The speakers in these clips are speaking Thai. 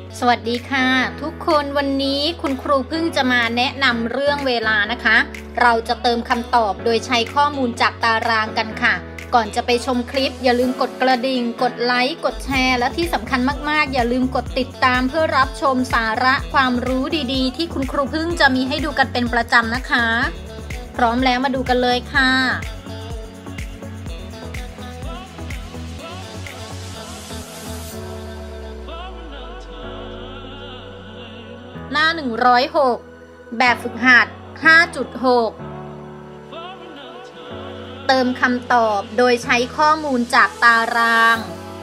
สวัสดีค่ะทุกคนวันนี้คุณครูเพิ่งจะมาแนะนำเรื่องเวลานะคะเราจะเติมคำตอบโดยใช้ข้อมูลจากตารางกันค่ะก่อนจะไปชมคลิปอย่าลืมกดกระดิ่งกดไลค์กดแชร์และที่สำคัญมากๆอย่าลืมกดติดตามเพื่อรับชมสาระความรู้ดีๆที่คุณครูเพิ่งจะมีให้ดูกันเป็นประจำนะคะพร้อมแล้วมาดูกันเลยค่ะหน้า106แบบฝึกหัด 5.6 เติมคำตอบโดยใช้ข้อมูลจากตาราง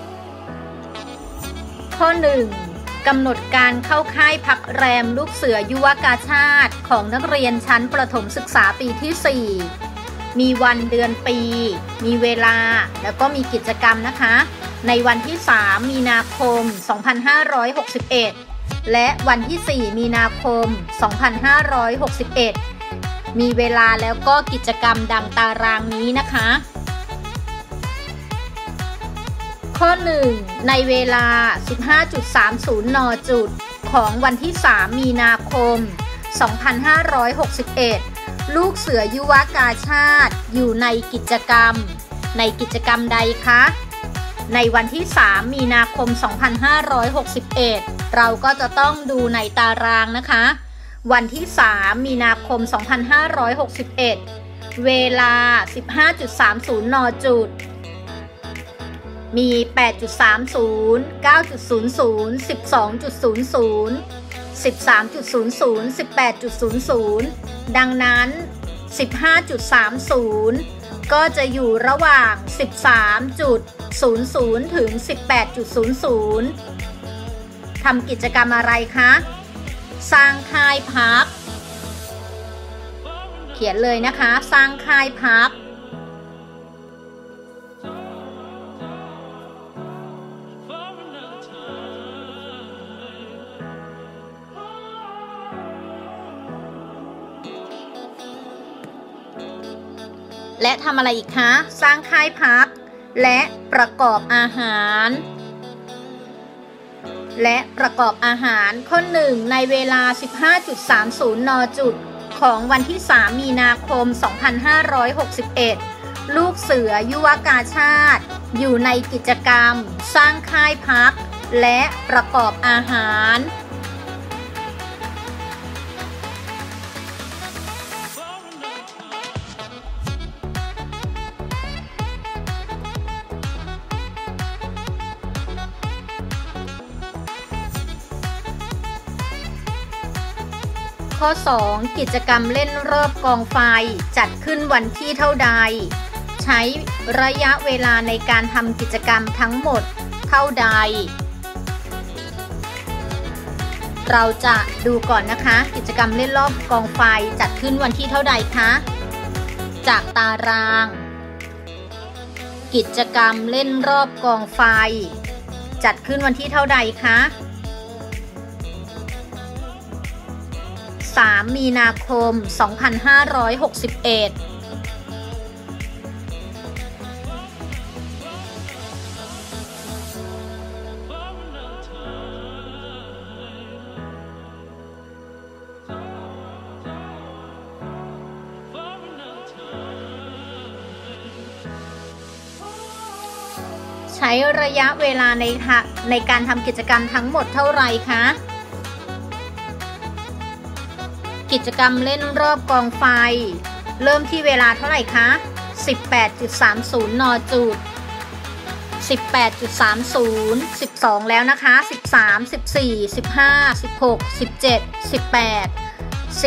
ข้อ 1. กำหนดการเข้าค่ายพักแรมลูกเสือยุวกาชาติของนักเรียนชั้นประถมศึกษาปีที่ 4 มีวันเดือนปีมีเวลาแล้วก็มีกิจกรรมนะคะในวันที่ 3 มีนาคม 2561และวันที่ 4 มีนาคม 2561 มีเวลาแล้วก็กิจกรรมดังตารางนี้นะคะข้อ 1. ในเวลา 15.30 น.ของวันที่ 3 มีนาคม 2561 ลูกเสือยุวกาชาติอยู่ในกิจกรรมใดคะในวันที่ 3 มีนาคม 2561 เราก็จะต้องดูในตารางนะคะวันที่ 3 มีนาคม 2561 เวลา 15.30 น.มี 8.30 9.00 12.00 13.00 18.00 ดังนั้น 15.30 ก็จะอยู่ระหว่าง 13.00 ถึง 18.00 ทำกิจกรรมอะไรคะสร้างค่ายพักเขียนเลยนะคะสร้างค่ายพักและทำอะไรอีกคะสร้างค่ายพักและประกอบอาหารข้อ 1 ในเวลา 15.30 น.ของวันที่ 3 มีนาคม 2561 ลูกเสือยุวกาชาติอยู่ในกิจกรรมสร้างค่ายพักและประกอบอาหารข้อ 2 กิจกรรมเล่นรอบกองไฟจัดขึ้นวันที่เท่าใดใช้ระยะเวลาในการทำกิจกรรมทั้งหมดเท่าใดเราจะดูก่อนนะคะกิจกรรมเล่นรอบกองไฟจัดขึ้นวันที่เท่าใดคะจากตารางกิจกรรมเล่นรอบกองไฟจัดขึ้นวันที่เท่าใดคะ3 มีนาคม 2561 ใช้ระยะเวลาในการทำกิจกรรมทั้งหมดเท่าไหร่คะกิจกรรมเล่นรอบกองไฟเริ่มที่เวลาเท่าไหร่คะ 18.30 น. 18.30 12แล้วนะคะ13 14 15 16 17 18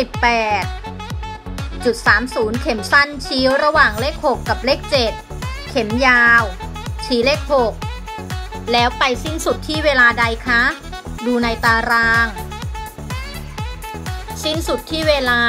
18.30 เข็มสั้นชี้ระหว่างเลข 6 กับเลข 7 เข็มยาวชี้เลข 6 แล้วไปสิ้นสุดที่เวลาใดคะดูในตารางสิ้นสุดที่เวลา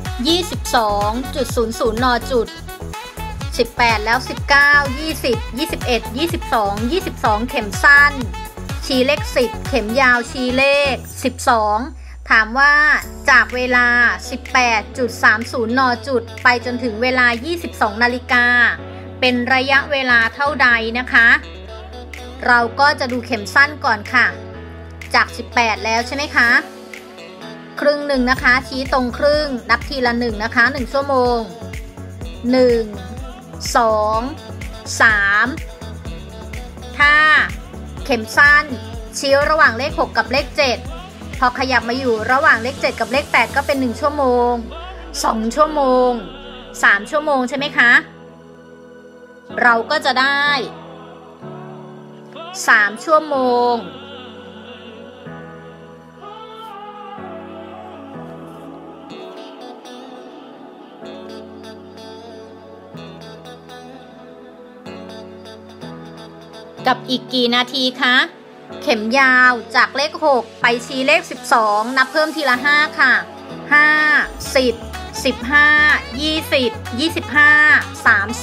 22.00 น. 18แล้ว19 20 21 22 22เข็มสั้นชี้เลข10เข็มยาวชี้เลข12ถามว่าจากเวลา 18.30 น. ไปจนถึงเวลา 22 นาฬิกาเป็นระยะเวลาเท่าใดนะคะเราก็จะดูเข็มสั้นก่อนค่ะจาก18แล้วใช่ไหมคะครึ่งหนึ่งนะคะชี้ตรงครึ่งนับทีละ1นะคะ1ชั่วโมง1 2 3ถ้าเข็มสั้นชี้ระหว่างเลข6กับเลข7พอขยับมาอยู่ระหว่างเลข7กับเลข8ก็เป็น1ชั่วโมง2ชั่วโมง3ชั่วโมงใช่ไหมคะเราก็จะได้3ชั่วโมงกับอีกกี่นาทีคะเข็มยาวจากเลข6ไปชี้เลข12นับเพิ่มทีละ5ค่ะ5 10 15 20 25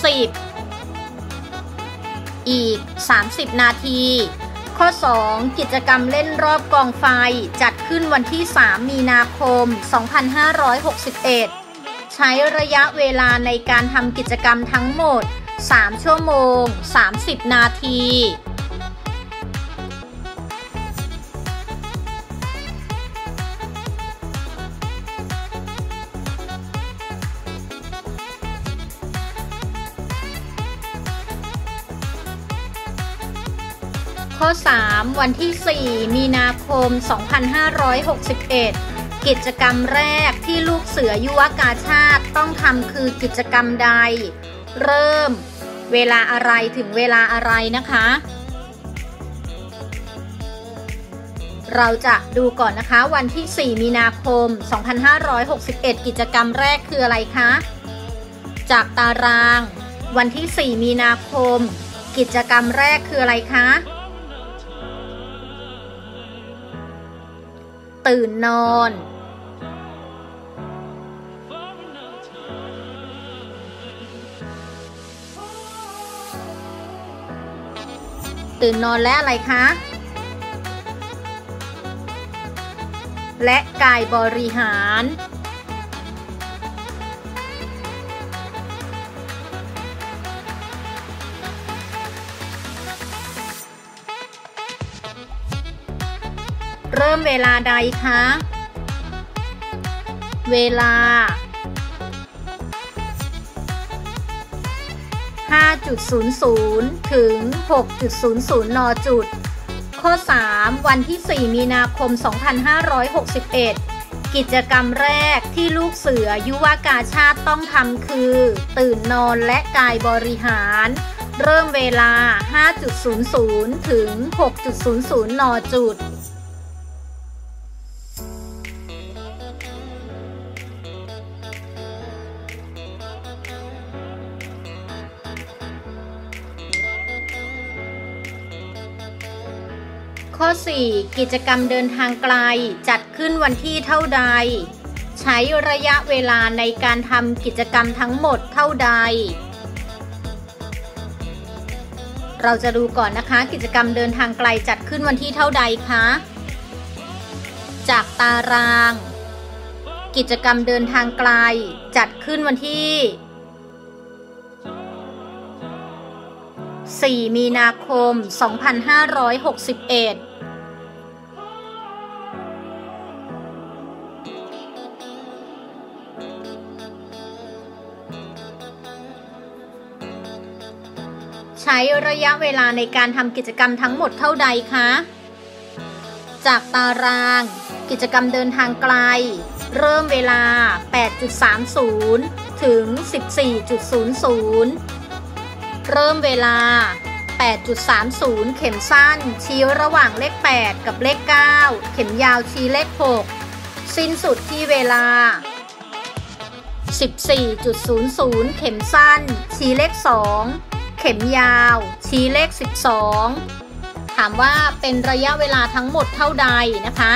30อีก30นาทีข้อ2กิจกรรมเล่นรอบกองไฟจัดขึ้นวันที่3มีนาคม2561ใช้ระยะเวลาในการทำกิจกรรมทั้งหมด3ชั่วโมง30นาทีข้อ3วันที่4มีนาคม2561กิจกรรมแรกที่ลูกเสือยุวกาชาติต้องทำคือกิจกรรมใดเริ่มเวลาอะไรถึงเวลาอะไรนะคะเราจะดูก่อนนะคะวันที่4มีนาคม2561กิจกรรมแรกคืออะไรคะจากตารางวันที่4มีนาคมกิจกรรมแรกคืออะไรคะตื่นนอนตื่นนอนและอะไรคะและกายบริหารเริ่มเวลาใดคะเวลา 5.00 ถึง 6.00 น.จุดข้อ3วันที่4มีนาคม2561กิจกรรมแรกที่ลูกเสือยุวกาชาติต้องทำคือตื่นนอนและกายบริหารเริ่มเวลา 5.00 ถึง 6.00 น.จุดข้อ4กิจกรรมเดินทางไกลจัดขึ้นวันที่เท่าใดใช้ระยะเวลาในการทำกิจกรรมทั้งหมดเท่าใดเราจะดูก่อนนะคะกิจกรรมเดินทางไกลจัดขึ้นวันที่เท่าใดคะจากตารางกิจกรรมเดินทางไกลจัดขึ้นวันที่4มีนาคม2561ใช้ระยะเวลาในการทำกิจกรรมทั้งหมดเท่าใดคะจากตารางกิจกรรมเดินทางไกลเริ่มเวลา 8.30 ถึง 14.00 เริ่มเวลา 8.30 เข็มสั้นชี้ระหว่างเลข8กับเลข9เข็มยาวชี้เลข6สิ้นสุดที่เวลา 14.00 เข็มสั้นชี้เลข2เข็มยาวชี้เลข12ถามว่าเป็นระยะเวลาทั้งหมดเท่าใดนะคะ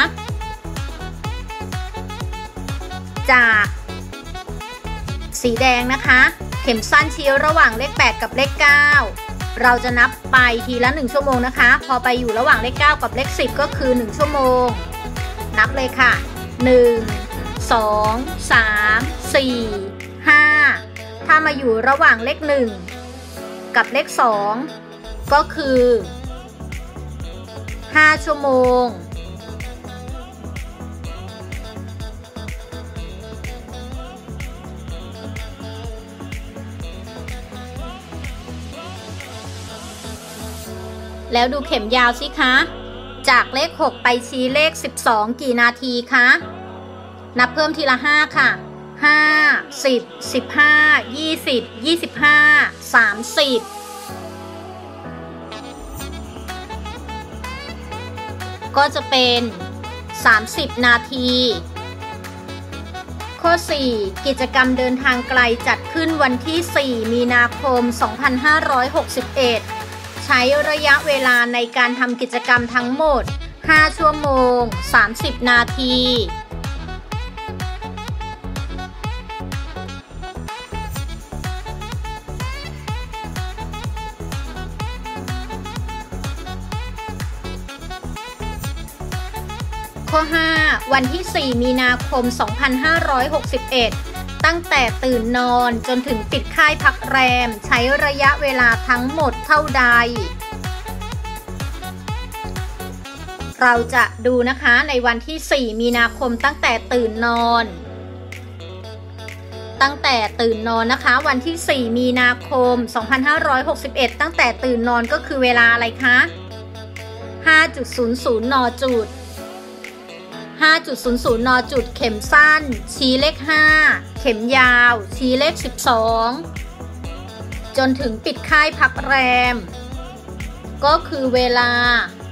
จากสีแดงนะคะเข็มสั้นชี้ระหว่างเลข8กับเลข9เราจะนับไปทีละ1ชั่วโมงนะคะพอไปอยู่ระหว่างเลข9กับเลข10ก็คือ1ชั่วโมงนับเลยค่ะ1 2 3 4 5ถ้ามาอยู่ระหว่างเลข1กับเลข2ก็คือ5ชั่วโมงแล้วดูเข็มยาวสิคะจากเลข6ไปชี้เลข12กี่นาทีคะนับเพิ่มทีละ5ค่ะ5 10 15 20 25 30ก็จะเป็น30นาทีข้อ4กิจกรรมเดินทางไกลจัดขึ้นวันที่4มีนาคม2561ใช้ระยะเวลาในการทำกิจกรรมทั้งหมด5ชั่วโมง30นาทีข้อ5วันที่4มีนาคม2561ตั้งแต่ตื่นนอนจนถึงปิดค่ายพักแรมใช้ระยะเวลาทั้งหมดเท่าใดเราจะดูนะคะในวันที่4มีนาคมตั้งแต่ตื่นนอนนะคะวันที่4มีนาคม2561ตั้งแต่ตื่นนอนก็คือเวลาอะไรคะ 5.00 น.จุด5.00 น.จุดเข็มสั้นชี้เลข5เข็มยาวชี้เลข12จนถึงปิดค่ายพักแรมก็คือเวลา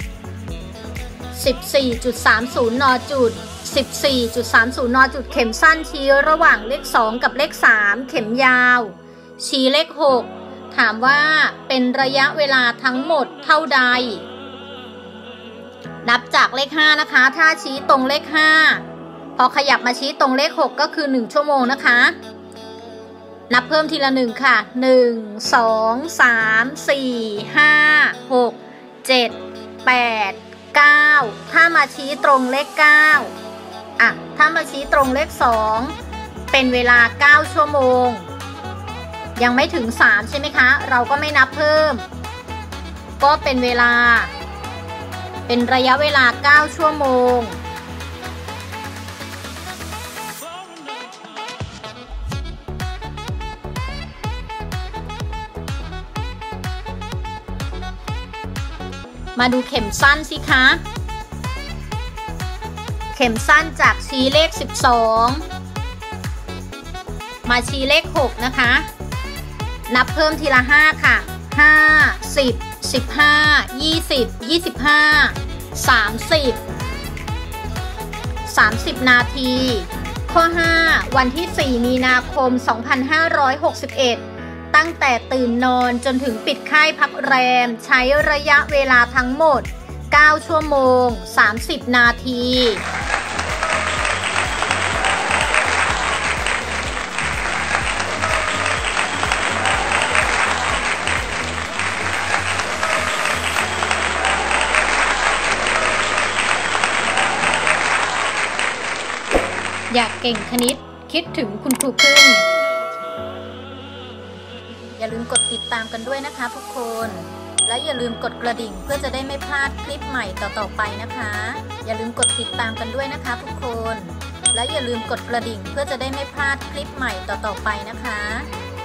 14.30 น.จุด14.30 น.จุดเข็มสั้นชี้ระหว่างเลข2กับเลข3เข็มยาวชี้เลข6ถามว่าเป็นระยะเวลาทั้งหมดเท่าใดนับจากเลข5นะคะถ้าชี้ตรงเลข5พอขยับมาชี้ตรงเลข6ก็คือ1ชั่วโมงนะคะนับเพิ่มทีละ1ค่ะ1 2 3 4 5 6 7 8 9ถ้ามาชี้ตรงเลข9ถ้ามาชี้ตรงเลข2เป็นเวลา9ชั่วโมงยังไม่ถึง3ใช่ไหมคะเราก็ไม่นับเพิ่มก็เป็นเวลาเป็นระยะเวลา9ชั่วโมงมาดูเข็มสั้นสิคะเข็มสั้นจากชี้เลข12มาชี้เลข6นะคะนับเพิ่มทีละ5ค่ะ5 10 15 20 25 30นาทีข้อ5วันที่4มีนาคม2561ตั้งแต่ตื่นนอนจนถึงปิดค่ายพักแรมใช้ระยะเวลาทั้งหมด9ชั่วโมง30นาทีอยากเก่งคณิตคิดถึงคุณครูพึ่งอย่าลืมกดติดตามกันด้วยนะคะทุกคนและอย่าลืมกดกระดิ่งเพื่อจะได้ไม่พลาดคลิปใหม่ต่อๆไปนะคะอย่าลืมกดติดตามกันด้วยนะคะทุกคนและอย่าลืมกดกระดิ่งเพื่อจะได้ไม่พลาดคลิปใหม่ต่อๆไปนะคะ